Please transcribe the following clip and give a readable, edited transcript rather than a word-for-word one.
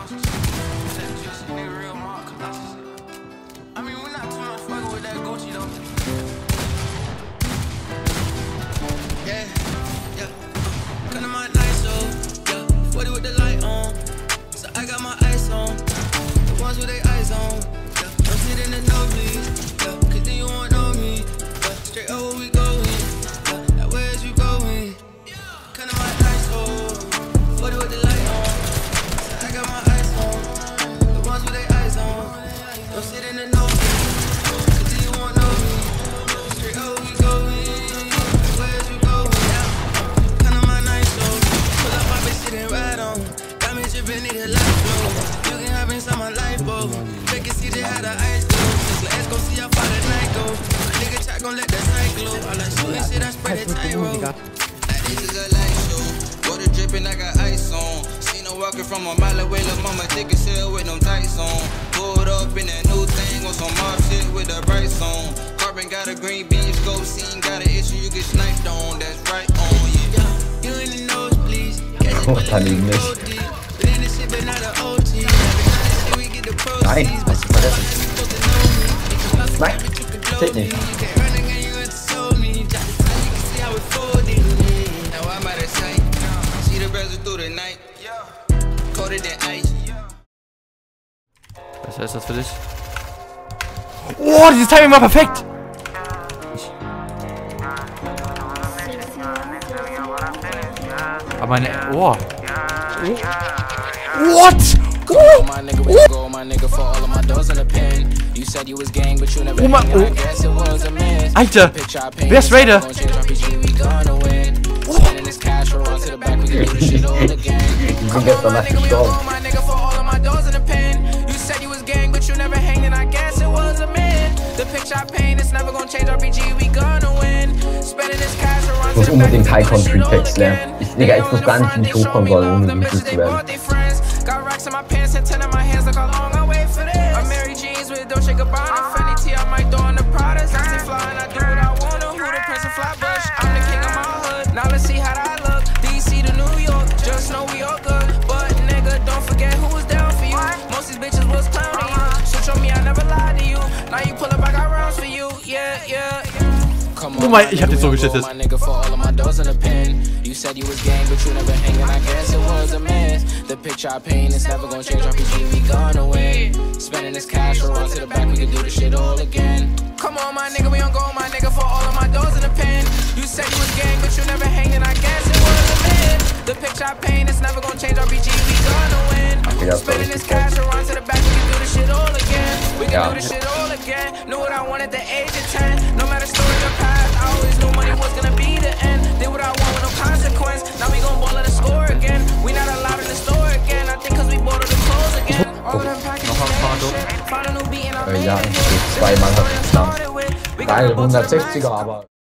Walking from a mile away, lil' mama thick as hell with them tights on. Pulled up in that new thing on some mob shit with the brights on. Carbon got a green bean, scope scene, got an issue you get sniped on. That's right on, yeah. You in the nose, please. Nein, hast du vergessen. Nein, zählt nicht. Was ist das für dich? Oh, dieses Timing war perfekt! Aber meine... Oh. What? Oh mein... Alter! Wer ist Raider? Ich bin gestern Nacht gestorben. Ich muss unbedingt High-Country-Text lernen. Digga, ich muss gar nicht in die Hochkonsole, ohne Gefühl zu werden. Guck mal, ich hab dich so geschüttet. You said you was gang, but you never hanging. I guess it was a mess. The picture I paint is never gonna change. RPG, we gone away. Spending this cash, we'll run to the back. We can do this shit all again. Come on, my nigga, we on go, my nigga, for all of my doors in the pen. You said you was gang, but you never hanging. I guess it was a mess. The picture I paint is never gonna change. RPG, we gonna win. Spending this cash, we'll run to the back. We can do this shit all again. We can do this shit all again. Knew what I wanted at the age of 10. No matter story or past, I always knew money was gonna be the end. Did what I want with no consequence. Now we gon' ball at the score again. We not allowed in the store again. I think cause we bought all the clothes again. All of them packages. Find a new beat and I'm Ja, zweimal hat es geklappt. Geil, 160er, aber...